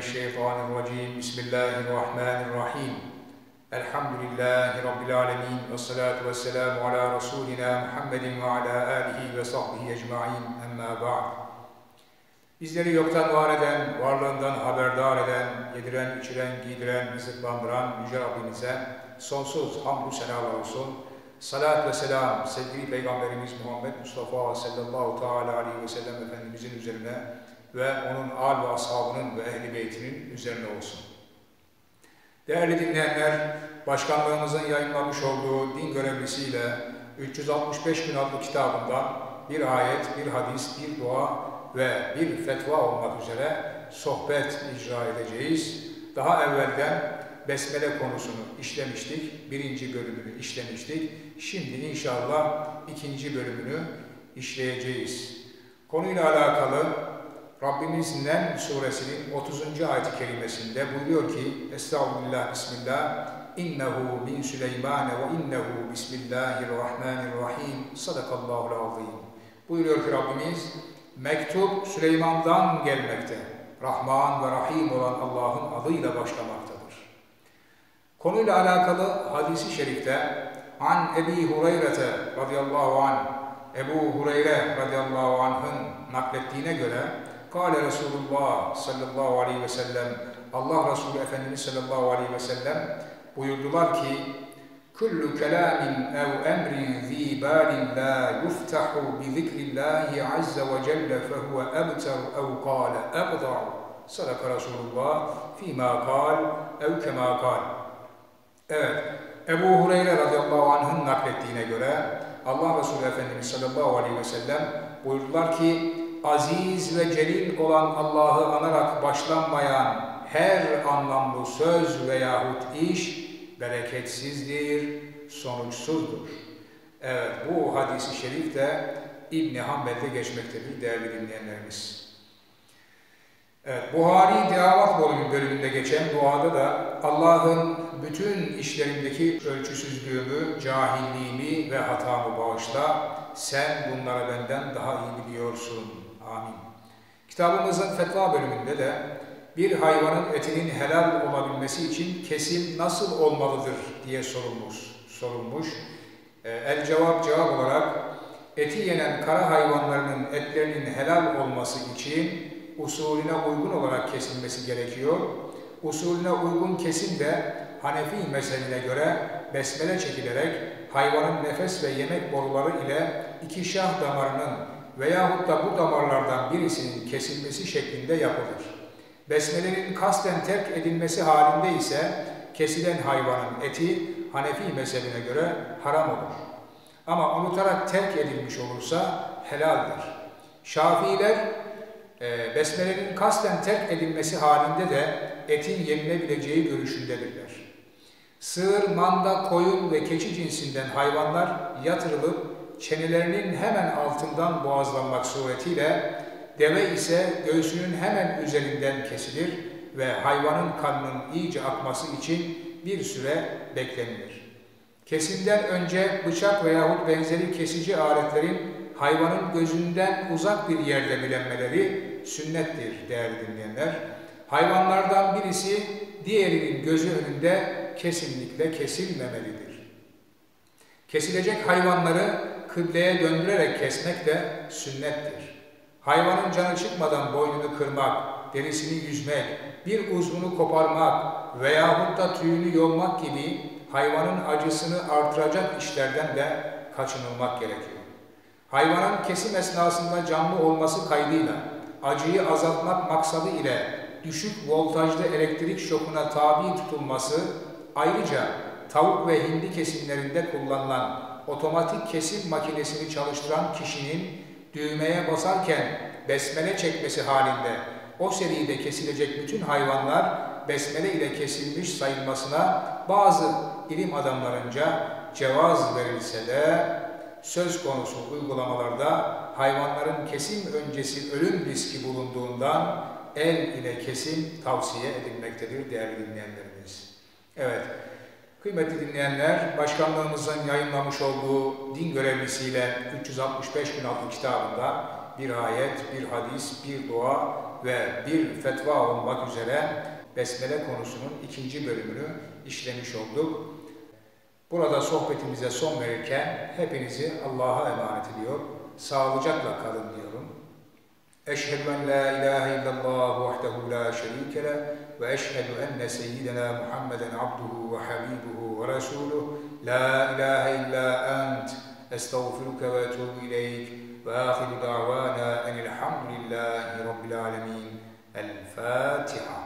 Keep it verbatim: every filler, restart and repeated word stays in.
Euzubillahimineşşeytanirracim. Bismillahirrahmanirrahim. Elhamdülillahi Rabbil alemin. Ve salatu ve selamu ala Resulina Muhammedin ve ala alihi ve sahbihi ecmain. Emma ba'd. Bizleri yoktan var eden, varlığından haberdar eden, yediren, içiren, giydiren, rızıklandıran Yüce Rabbimize sonsuz hamdü senalar olsun. Salat ve selam sevgili Peygamberimiz Muhammed Mustafa sallallahu teala aleyhi ve sellem Efendimizin üzerine ve onun âl ve ashabının ve ehl-i beytinin üzerine olsun. Değerli dinleyenler, başkanlığımızın yayınlamış olduğu din görevlisiyle üç yüz altmış beş gün adlı kitabından bir ayet, bir hadis, bir dua ve bir fetva olmak üzere sohbet icra edeceğiz. Daha evvelden Besmele konusunu işlemiştik, birinci bölümünü işlemiştik. Şimdi inşallah ikinci bölümünü işleyeceğiz. Konuyla alakalı Rabbimiz Nem suresinin otuzuncu ayet-i kerimesinde buyuruyor ki Estağfirullah, Bismillah, İnnehu min Süleymane ve innehu Bismillahirrahmanirrahim, Sadakallahul azim. Buyuruyor ki Rabbimiz, mektup Süleyman'dan gelmekte, Rahman ve Rahim olan Allah'ın adıyla başlamaktadır. Konuyla alakalı hadisi şerifte An Ebi Hureyre'te radıyallahu anh, Ebu Hureyre radıyallahu anh'ın naklettiğine göre Kâle Resulullah sallallahu aleyhi ve sellem, Allah Resulü Efendimiz sallallahu aleyhi ve sellem buyurdular ki Kullu kelamin ev emrin zî bâlin lâ yuftahu bi zikrillâhi azze ve celle fehuve ebter ev kâle ebda'u. Sadaka Resulullah fîmâ kâl ev kemâ kâl. Evet, Ebu Hureyre radıyallahu anh'ın naklettiğine göre Allah Resulü Efendimiz sallallahu aleyhi ve sellem buyurdular ki aziz ve celil olan Allah'ı anarak başlanmayan her anlamlı söz veyahut iş bereketsizdir, sonuçsuzdur. Evet, bu hadis-i şerif de İbn-i Hanbel'de geçmektedir değerli dinleyenlerimiz. Evet, Buhari Deavat bölümünde geçen duada da Allah'ın bütün işlerimdeki ölçüsüzlüğümü, cahilliğimi ve hatamı bağışla, sen bunları benden daha iyi biliyorsun. Amin. Kitabımızın fetva bölümünde de bir hayvanın etinin helal olabilmesi için kesim nasıl olmalıdır diye sorulmuş. sorulmuş. El cevap cevap olarak eti yenen kara hayvanlarının etlerinin helal olması için usulüne uygun olarak kesilmesi gerekiyor. Usulüne uygun kesim de Hanefi mezhebine göre besmele çekilerek hayvanın nefes ve yemek boruları ile iki şah damarının veyahut da bu damarlardan birisinin kesilmesi şeklinde yapılır. Besmelenin kasten terk edilmesi halinde ise kesilen hayvanın eti Hanefi mezhebine göre haram olur. Ama unutarak terk edilmiş olursa helaldir. Şafiiler e, besmelenin kasten terk edilmesi halinde de etin yenilebileceği görüşündedirler. Sığır, manda, koyun ve keçi cinsinden hayvanlar yatırılıp çenelerinin hemen altından boğazlanmak suretiyle deve ise göğsünün hemen üzerinden kesilir ve hayvanın kanının iyice akması için bir süre beklenilir. Kesimden önce bıçak veyahut benzeri kesici aletlerin hayvanın gözünden uzak bir yerde bilenmeleri sünnettir değerli dinleyenler. Hayvanlardan birisi diğerinin gözü önünde kesinlikle kesilmemelidir. Kesilecek hayvanları kıbleye döndürerek kesmek de sünnettir. Hayvanın canı çıkmadan boynunu kırmak, derisini yüzmek, bir uzvunu koparmak veyahut da tüyünü yolmak gibi hayvanın acısını artıracak işlerden de kaçınılmak gerekiyor. Hayvanın kesim esnasında canlı olması kaydıyla acıyı azaltmak maksadı ile düşük voltajlı elektrik şokuna tabi tutulması, ayrıca tavuk ve hindi kesimlerinde kullanılan otomatik kesim makinesini çalıştıran kişinin düğmeye basarken besmele çekmesi halinde o seride kesilecek bütün hayvanlar besmele ile kesilmiş sayılmasına bazı ilim adamlarınca cevaz verilse de söz konusu uygulamalarda hayvanların kesim öncesi ölüm riski bulunduğundan el ile kesim tavsiye edilmektedir değerli dinleyenlerimiz. Evet, kıymetli dinleyenler, başkanlığımızın yayınlamış olduğu din görevlisiyle üç yüz altmış beş gün adlı kitabında bir ayet, bir hadis, bir dua ve bir fetva olmak üzere Besmele konusunun ikinci bölümünü işlemiş olduk. Burada sohbetimize son verirken hepinizi Allah'a emanet ediyor. Sağlıcakla kalın diyorum. Eşhedü en la ilahe illallah vahdehu la şerike leh ve eşhedü enne seyyidena Muhammeden abduhu ve habibuhu ve resuluh. La ilahe illa ent. Estağfiruke ve etûbü ileyk. Ve ahiru da'vana enilhamdülillahi rabbil alemin. El Fatiha.